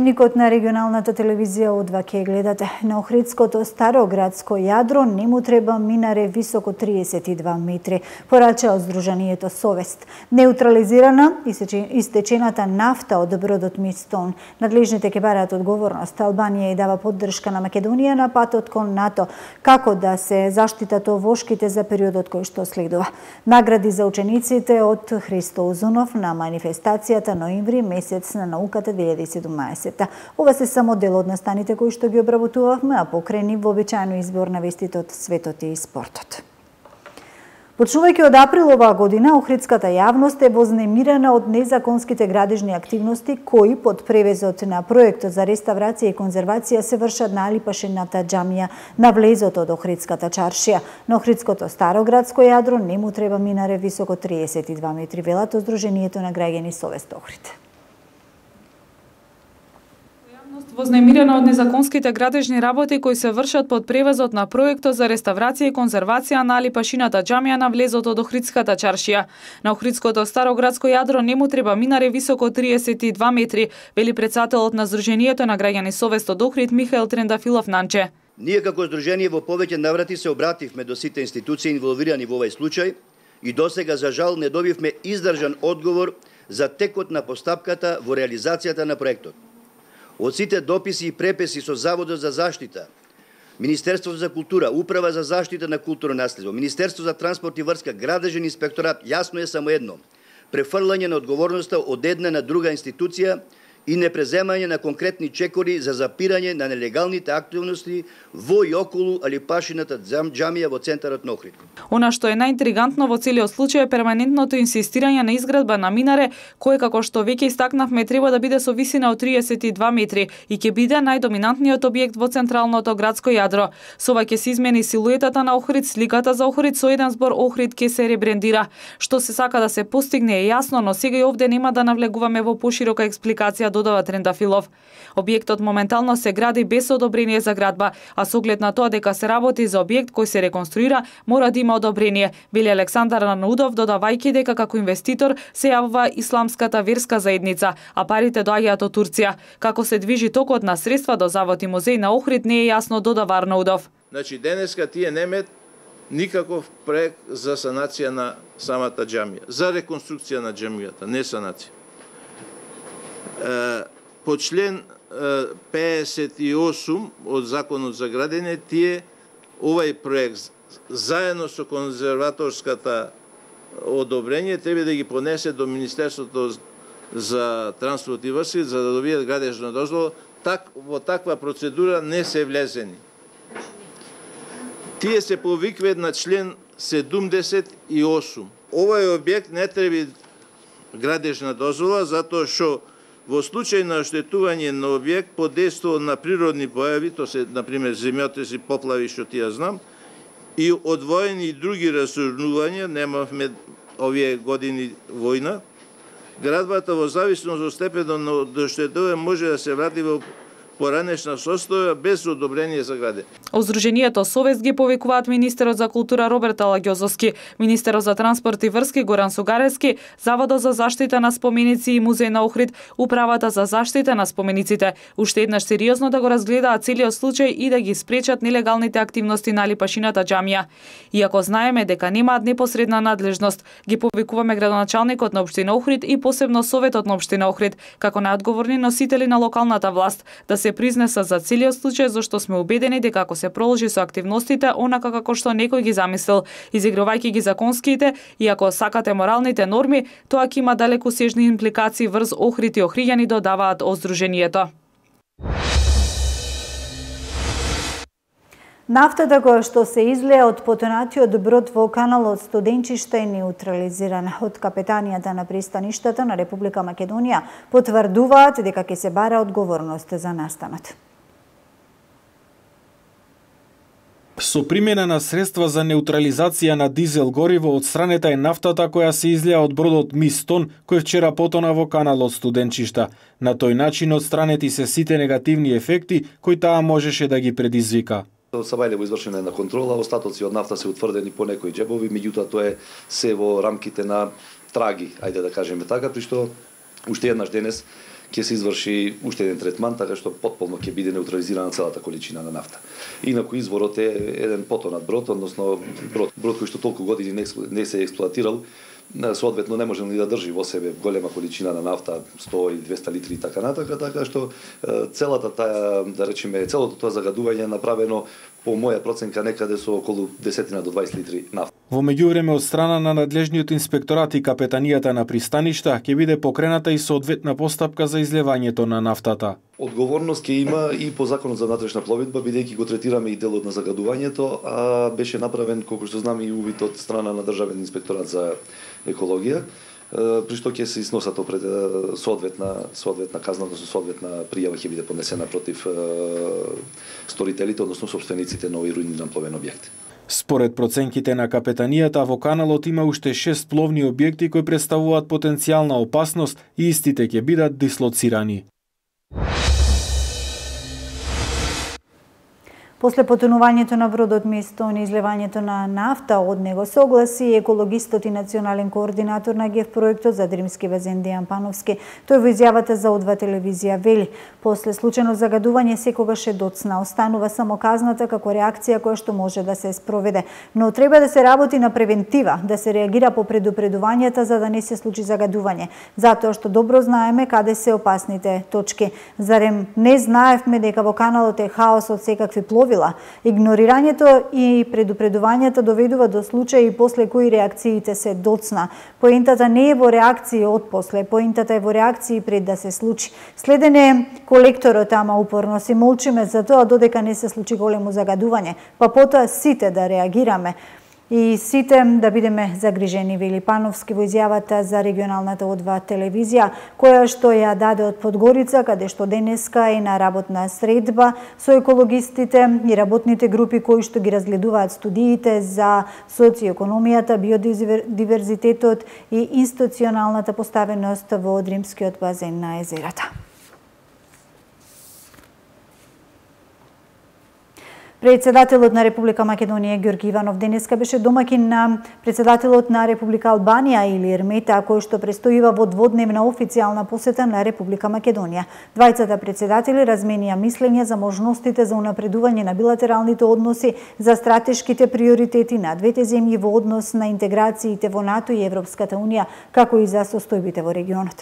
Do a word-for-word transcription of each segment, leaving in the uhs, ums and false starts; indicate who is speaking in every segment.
Speaker 1: Дневникот на регионалната телевизија одва ке гледате. На Охридското староградско јадро не му треба минаре високо триесет и два метри, порача од Сдруженијето Совест. Неутрализирана истечената нафта од бродот Мистон. Надлежните ќе бараат одговорност. Албанија и дава поддршка на Македонија на патот кон НАТО, како да се заштитат овошките за периодот кој што следува. Награди за учениците од Христо Узунов на манифестацијата ноември месец на науката две илјади и седумнаесетта. Ова се само дел од настаните кои што ги обработувавме, а покрај вообичаено избор на вестите од светот и спортот. Почнувајќи од април оваа година, охридската јавност е вознемирена од незаконските градежни активности кои под превезот на проектот за реставрација и конзервација се вршат на Алипашената џамија на влезот од Охридската чаршија. На Охридското староградско јадро не му треба минаре високо триесет и два метри, велат од Сдруженијето на граѓани Совест Охрид.
Speaker 2: Вознемирена од незаконските градежни работи кои се вршат под превезот на проектот за реставрација и конзервација на Алипашината џамија на влезот од Охридската чаршија. На Охридското староградско јадро не му треба минаре високо триесет и два метри, вели претседателот на Сдруженијето на граѓани Совест од Охрид Михаел Трендафилов Нанче.
Speaker 3: Ние како здружение во повеќе наврати се обративме до сите институции инволвирани во овој случај и досега за жал не добивме издржан одговор за текот на постапката во реализацијата на проектот. Од сите дописи и преписи со Заводот за заштита, Министерството за култура, Управа за заштита на културно наследство, Министерство за транспорт и врска, Градежен инспекторат, јасно е само едно: префрлање на одговорноста од една на друга институција и непреземање на конкретни чекори за запирање на нелегалните активности во и околу Алипашината џамија во центарот на Охрид.
Speaker 2: Она што е најинтригантно во целиот случај е перманентното инсистирање на изградба на минаре, кој како што веќе истакнавме треба да биде со висина од триесет и два метри и ќе биде најдоминантниот објект во централното градско јадро. Со ова ќе се измени силуетата на Охрид, сликата за Охрид, со еден збор Охрид ќе се ребрендира. Што се сака да се постигне е јасно, но сега и овде нема да навлегуваме во поширока експликација, додава Трендафилов. Објектот моментално се гради без одобрение за градба, а со оглед на тоа дека се работи за објект кој се реконструира, мора да има одобрение, вели Александар Арнаудов, додавајќи дека како инвеститор се јавува исламската верска заедница, а парите доаѓаат од Турција. Како се движи токот на средства до Завод и музеј на Охрид не е јасно, додава Арнаудов.
Speaker 4: Значи денеска тие немаат никаков проект за санација на самата џамија, за реконструкција на џамијата, не санација. По член пеесет и осум од Законот за градење, тие овај проект заедно со конзерваторската одобрење треба да ги понесе до Министерството за транспорт и врски за да добијат градежна дозвола. Так, во таква процедура не се влезени. Тие се повикваат на член седумдесет и осум. Овај објект не треба градежна дозвола затоа што во случај на оштетување на објект под дејство на природни појави, то се, например, земјотреси, поплави, што ти ја знам, и одвоени и други расурнувања, немавме овие години војна, градбата во зависност од степенот на оштетување може да се врати во поранешна состојба без одобрение за граде.
Speaker 2: Од Сдруженијето Совест ги повикуваат министерот за култура Роберт Алагјозовски, министерот за транспорт и врски Горан Сугаревски, Заводот за заштита на споменици и музеј на Охрид, Управата за заштита на спомениците, уште еднаш сериозно да го разгледаат целиот случај и да ги спречат нелегалните активности на Алипашината џамија. Иако знаеме дека немаат непосредна надлежност, ги повикуваме градоначалникот на општина Охрид и посебно Советот на општина Охрид, како најодговорни носители на локалната власт, да се признеса за целиот случај, зашто сме убедени дека ако се продолжи со активностите онака како што некој ги замислил, изигрувајќи ги законските и ако сакате моралните норми, тоа ќе има далекосежни импликации врз Охрид и охриѓани, додаваат од Сдруженијето.
Speaker 1: Нафтата која што се излеа од потонатиот брод во каналот Студенчиште е неутрализирана. Од капетанијата на пристаништата на Република Македонија потврдуваат дека ќе се бара одговорност за настанот.
Speaker 5: Со примена на средства за неутрализација на дизел гориво одстранета е нафтата која се излеа од бродот Мистон, кој вчера потона во каналот Студенчишта. На тој начин одстранети се сите негативни ефекти кои таа можеше да ги предизвика.
Speaker 6: Од Сабајлево извршена една контрола, остатоци од нафта се утврдени по некои џебови, меѓутоа тоа е се во рамките на траги, ајде да кажеме така, при што уште еднаш денес ќе се изврши уште еден третман, така што потполно ќе биде неутрализирана целата количина на нафта. Инаку изворот е еден потонат брод, односно брод, брод кој што толку години не, не се експлоатирал, соодветно не може ни да држи во себе голема количина на нафта, сто и двеста литри и така натака, така што целата таа, да речеме, целото тоа загадување е направено по моја проценка некаде со околу десетина до дваесет литри нафта.
Speaker 5: Во меѓувреме од страна на надлежниот инспекторат и капетанијата на пристаништа ќе биде покрената и соодветна постапка за излевањето на нафтата.
Speaker 6: Одговорност ќе има и по Законот за внатрешна пловидба, бидејќи го третираме и делот на загадувањето, а беше направен, колку што знам, и увид од страна на Државен инспекторат за екологија, при што ќе се износат опред соодветна соодветна казна, односно соодветна пријава ќе биде поднесена против сторителите, односно собствениците на овој руиниран пловен објект.
Speaker 5: Според проценките на капетанијата, во каналот има уште шест пловни објекти кои представуваат потенцијална опасност и истите ќе бидат дислоцирани.
Speaker 1: После потонувањето на бродот Мистон и излевањето на нафта од него, согласи екологистот и национален координатор на ГЕФ проектот за Дримски базен Дејан Пановски. Тој во изјавата за О два телевизија вели: после случајно загадување секогаш е доцна, останува само казната како реакција која што може да се спроведе, но треба да се работи на превентива, да се реагира по предупредувањата за да не се случи загадување, затоа што добро знаеме каде се опасните точки. Зарем не знаевме дека во каналот е хаос од секакви плови? Игнорирањето и предупредувањата доведува до случаи после кои реакциите се доцна. Поентата не е во реакции од после, поентата е во реакции пред да се случи. Следен е колекторот, ама упорно си молчиме за тоа додека не се случи големо загадување, па потоа сите да реагираме. И сите да бидеме загрижени, вели Пановски во изјавата за регионалната О два телевизија, која што ја даде од Подгорица, каде што денеска е на работна средба со екологистите и работните групи кои што ги разгледуваат студиите за социоекономијата, биодиверзитетот и институционалната поставеност во Дримскиот базен на езерата. Председателот на Република Македонија Ѓорги Иванов денеска беше домакин на председателот на Република Албанија Илир Мета, кој што престојува во дводневна официјална посета на Република Македонија. Двајцата председатели разменија мислење за можностите за унапредување на билатералните односи, за стратешките приоритети на двете земји во однос на интеграциите во НАТО и Европската унија, како и за состојбите во регионот.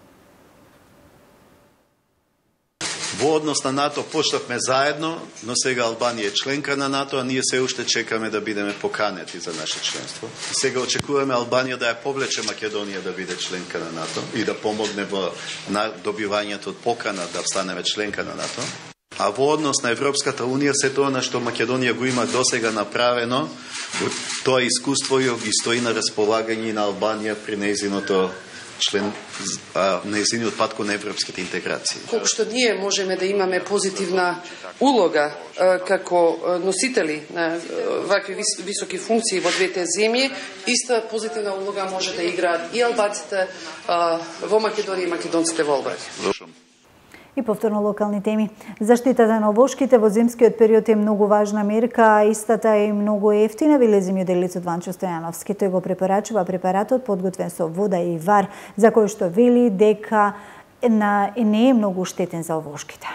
Speaker 7: Во однос на НАТО поштавме заедно, но сега Албанија е членка на НАТО, а ние се уште чекаме да бидеме поканети за наше членство. Сега очекуваме Албанија да ја повлече Македонија да биде членка на НАТО и да помогне во добивањето од покана да станеме членка на НАТО. А во однос на Европската унија, се тоа на што Македонија го има досега направено, тоа искуство ги стои на располагање на Албанија при нејзиното член нејзиниот пат кон европските интеграции.
Speaker 8: Колку што ние можеме да имаме позитивна улога како носители на вакви високи функции во двете земји, иста позитивна улога може да играат и албанците во Македонија и македонците во Албанија.
Speaker 1: И повторно локални теми. Заштитата на овошките во зимскиот период е многу важна мерка, а истата е многу ефтина, вели земјоделецот Ванчо Стојановски. Тој го препорачува препаратот подготвен со вода и вар, за кој што вели дека не е многу штетен за овошките.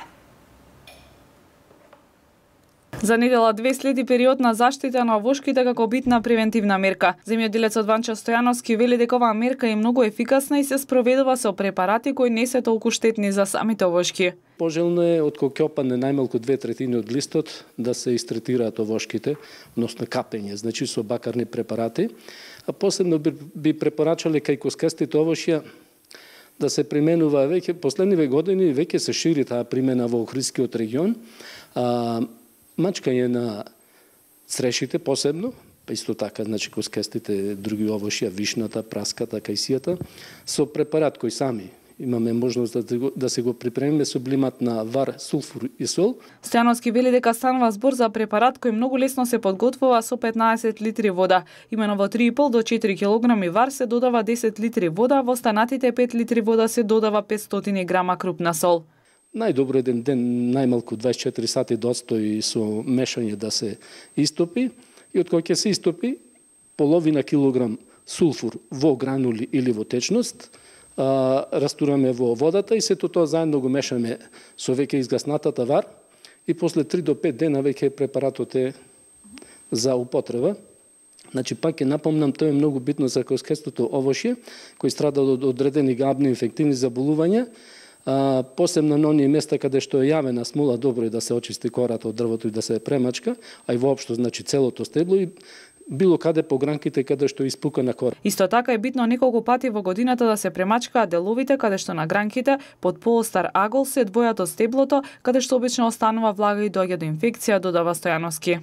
Speaker 2: За недела две следи период на заштита на овошките како битна превентивна мерка. Земјоделецот Ванчо Стојановски вели дека оваа мерка е многу ефикасна и се спроведува со препарати кои не се толку штетни за самите овошки.
Speaker 9: Пожелно е од кога ќе опадне најмалку две третини од листот да се истретираат овошките, односно капење, значи со бакарни препарати. А посебно би, би препорачале кај коскастите овошја да се применува веќе последниве години, веќе се шири таа примена во Охридскиот регион. А, мачкање на црешите посебно, па исто така, значи коскастите, други овошја, вишната, праската, кајсијата, со препарат кој сами имаме можност да, да се го припремиме сублимат на вар, сулфур и сол.
Speaker 2: Стојановски вели дека станува збор за препарат кој многу лесно се подготвува со петнаесет литри вода. Имено во три и пол до четири килограми вар се додава десет литри вода, во останатите пет литри вода се додава петстотини грама крупна сол.
Speaker 9: Најдобро еден ден, најмалку дваесет и четири сати да отстои со мешање да се истопи и од кој ќе се истопи половина килограм сулфур во гранули или во течност, а, растураме во водата и сето тоа заедно го мешаме со веќе изгаснатата вар и после три до пет дена веќе препаратот е за употреба. Значи, пак ќе напомнам, тоа е многу битно за коскестото овошје, кој страда од одредени габни инфективни заболувања, а, посебно на оние места каде што е јавена смула, добро е да се очисти кората од дрвото и да се премачка, а и воопшто, значи, целото стебло и било каде по гранките каде што испука на кора.
Speaker 2: Исто така е битно неколку пати во годината да се премачкаат деловите каде што на гранките под поостар агол се двојат од стеблото, каде што обично останува влага и доаѓа до инфекција, додава Стојановски.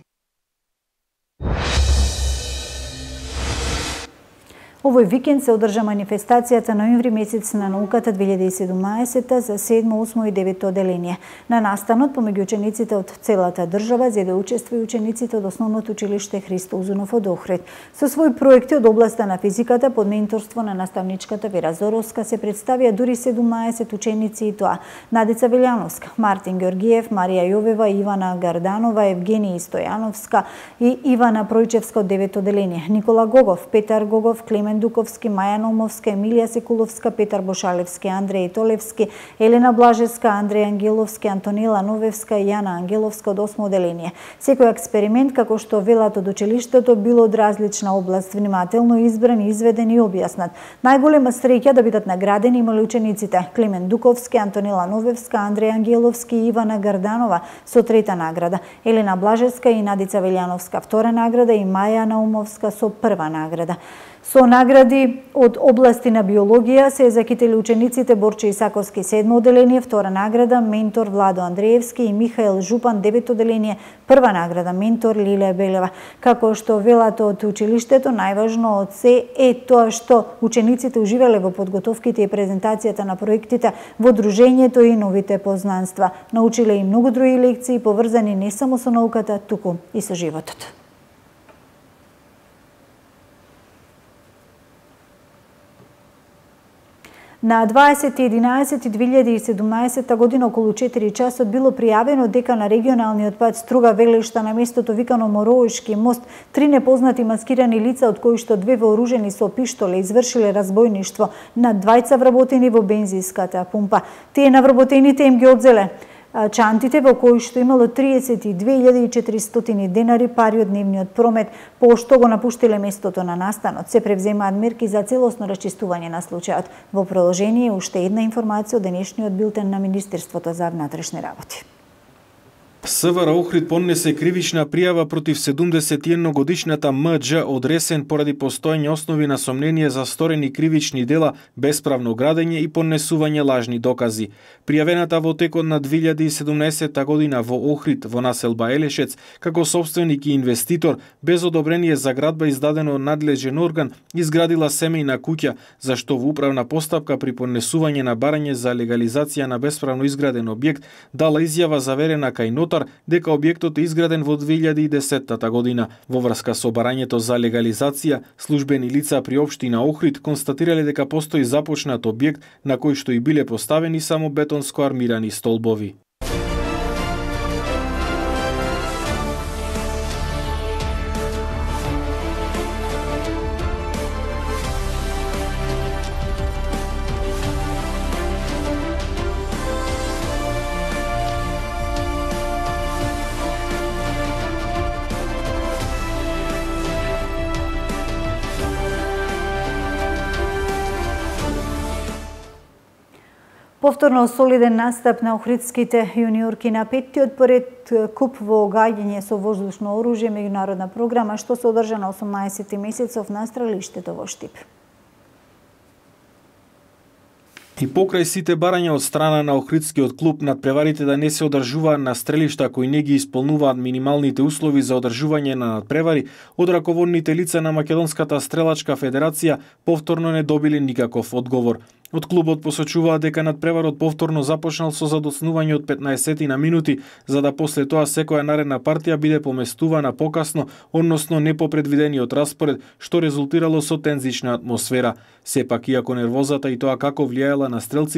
Speaker 1: Овој викенд се одржа манифестацијата ноември месец на науката две илјади и седумнаесета за седмо, осмо и девето оделение. На настанот помеѓу учениците од целата држава зеде учество и учениците од основното училиште Христо Узунов од Охрид. Со своји проекти од областа на физиката под менторство на наставничката Вера Зоровска се представија дури седумнаесет ученици и тоа: Надица Велјановска, Мартин Ѓоргиев, Марија Јовева, Ивана Гарданова, Евгенија Стојановска и Ивана Пројчевска од девето оделение, Никола Гогов, Петар Гогов, Клемен Дуковски, Маја Номовска, Емилија Секуловска, Петар Бошалевски, Андреј Толевски, Елена Блажевска, Андреј Ангеловски, Антонила Новевска и Јана Ангеловска од осмо оделение. Секој експеримент, како што велат од училиштето, било од различна област, внимателно избран, изведен и објаснат. Најголема среќа да бидат наградени имале учениците Клемен Дуковски, Антонила Новевска, Андреј Ангеловски и Ивана Гарданова со трета награда, Елена Блажевска и Надица Велјановска втора награда и Маја Наумовска со прва награда. Со награди од области на биологија се закители учениците Борче Исаковски седмо оделение, втора награда ментор Владо Андреевски и Михаел Жупан девето оделение, прва награда ментор Лилија Белева. Како што велат од училиштето, најважно од се е тоа што учениците уживале во подготовките и презентацијата на проектите во дружењето и новите познанства. Научиле и многу други лекции поврзани не само со науката, туку и со животот. На дваесети единаесети две илјади и седумнаесета година околу четири часот било пријавено дека на регионалниот пат Струга-Велишта на местото викано Мороишки мост три непознати маскирани лица, од кои што две вооружени со пиштоле извршиле разбојништво над двајца вработени во бензинската пумпа. Тие на вработените им ги одзеле чантите во кои што имало триесет и две илјади и четиристотини денари пари од дневниот промет, по што го напуштиле местото на настанот. Се превземаат мерки за целосно расчистување на случајот. Во продолжение уште една информација од денешниот билтен на Министерството за внатрешни работи.
Speaker 5: СВР Охрид поднесе кривична пријава против седумдесет и едногодишната М Џ од Ресен поради постоење основи на сомнение за сторени кривични дела, бесправно градење и поднесување лажни докази. Пријавената во текот на две илјади и седумнаесета година во Охрид, во населба Елешец, како собственик и инвеститор, без одобрение за градба издадено од надлежен орган, изградила семејна куќа, за што во управна постапка при поднесување на барање за легализација на бесправно изграден објект дала изјава заверена кај нотар дека објектот е изграден во две илјади и десетта година. Во врска со барањето за легализација, службени лица при општина Охрид констатирале дека постои започнат објект на кој што и биле поставени само бетонско армирани столбови.
Speaker 1: Повторно солиден настап на охридските јуниорки на петтиот поред куп во гаѓање со воздушно оружје меѓународна програма што се одржа на осумнаесети месецов на стрелиштето во Штип.
Speaker 5: И покрај сите барања од страна на Охридскиот клуб надпреварите да не се одржуваат на стрелишта кои не ги исполнуваат минималните услови за одржување на надпревари, од раководните лица на Македонската стрелачка федерација повторно не добиле никаков одговор. Од клубот посочуваат дека надпреварот повторно започнал со задоцнување од петнаесет на минути, за да после тоа секоја наредна партија биде поместувана покасно, односно не по предвидениот распоред, што резултирало со тензична атмосфера. Сепак, иако нервозата и тоа како влијаела на стрелците,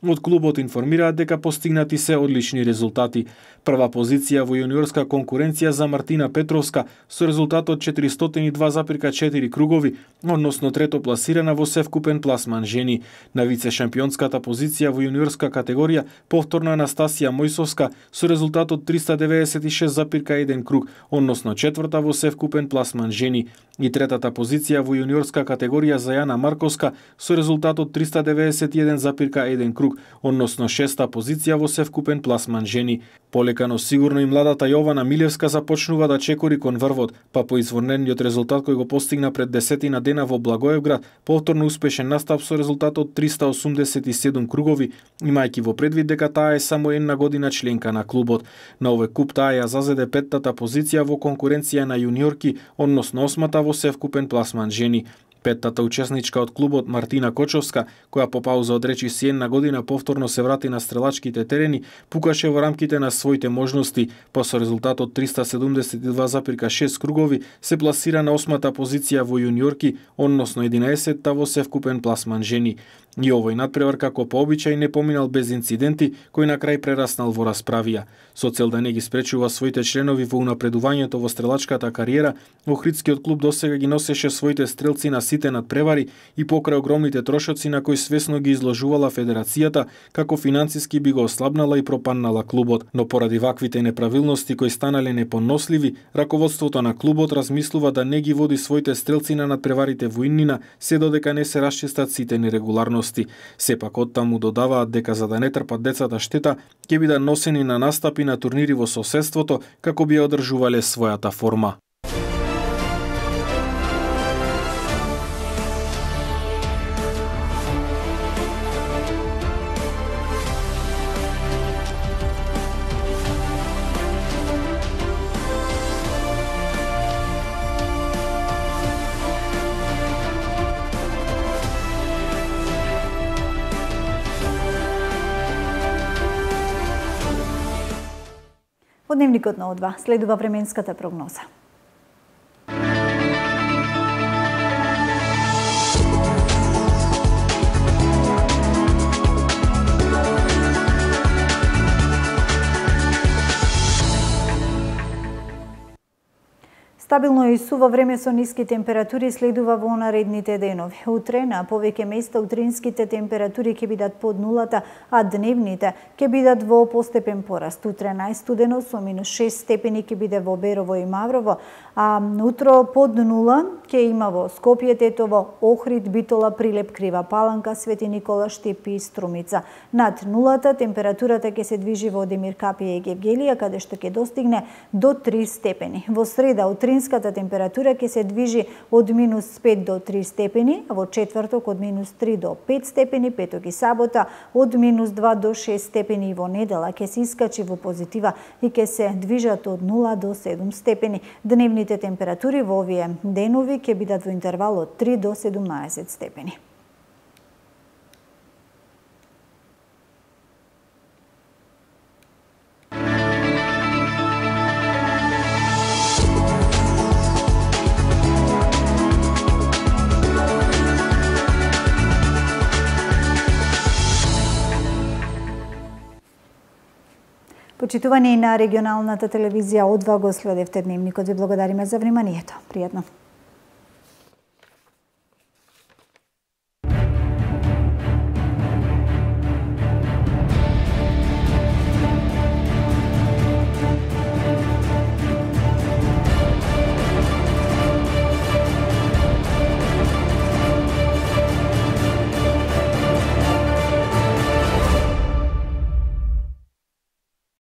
Speaker 5: Од клубот информираат дека постигнати се одлични резултати. Прва позиција во јуниорска конкуренција за Мартина Петровска со резултат од четиристотини и два запирка четири кругови, односно трето пласирана во севкупен пласман жени. На вице шампионската позиција во јуниорска категорија повторно Анастасија Мојсовска со резултат од триста деветдесет и шест запирка еден круг, односно четврта во севкупен пласман жени. И третата позиција во јуниорска категорија за Јана Марковска со резултат од триста деветдесет и еден запирка еден круг, односно шеста позиција во севкупен пласман жени. Полека, но сигурно и младата Јована Милевска започнува да чекори кон врвот, па по извонениот резултат кој го постигна пред десетина дена во Благоевград, повторно успешен настап со резултат од триста осумдесет и седум кругови, имајќи во предвид дека таа е само една година членка на клубот. На овој куп таа ја зазеде петтата позиција во конкуренција на јуниорки, односно осмата во севкупен пласман жени. Петтата учесничка од клубот Мартина Кочовска, која по пауза од речиси една година повторно се врати на стрелачките терени, пукаше во рамките на своите можности, па со резултат од триста седумдесет и два запирка шест кругови се пласира на осмата позиција во јуниорки, односно единаесетта во севкупен пласман жени. И овој надпревар како по обичај не поминал без инциденти, кој на крај прераснал во расправија. Со цел да не ги спречува своите членови во унапредувањето во стрелачката кариера, Охридскиот клуб досега ги носеше своите стрелци на сите надпревари и покрај огромните трошоци на кои свесно ги изложувала федерацијата, како финансиски би го ослабнала и пропаднала клубот. Но поради ваквите неправилности кои станале непоносливи, раководството на клубот размислува да не ги води своите стрелци на надпреварите во иднина, се додека не се расчистат сите нерегуларности. Сепак оттаму додаваат дека за да не трпат децата штета, ќе бидат носени на настапи на турнири во соседството, како би ја одржувале својата форма.
Speaker 1: Од дневникот на О два следува временската прогноза. Стабилно и суво време со ниски температури следува во наредните денови. Утре на повеќе места утринските температури ќе бидат под нулата, а дневните ќе бидат во постепен пораст. Утре најстудено со минус шест степени ќе биде во Берово и Маврово, а утро под нула ќе има во Скопје, Тетово, Охрид, Битола, Прилеп, Крива Паланка, Свети Никола, Штипи и Струмица. Над нулата температурата ќе се движи во Демир Капија и Гевгелија, каде што ќе достигне до три степени. Во среда утринската температура ќе се движи од минус пет до три степени, а во четврток од минус три до пет степени, петок и сабота од минус два до шест степени и во недела ќе се искачи во позитива и ќе се движат од нула до седум степени. Дневните температури во овие денови ќе бидат во интервал од три до седумнаесет степени. Почитувани на регионалната телевизија О два го следевте дневникот. Ви благодариме за вниманието. Пријатно.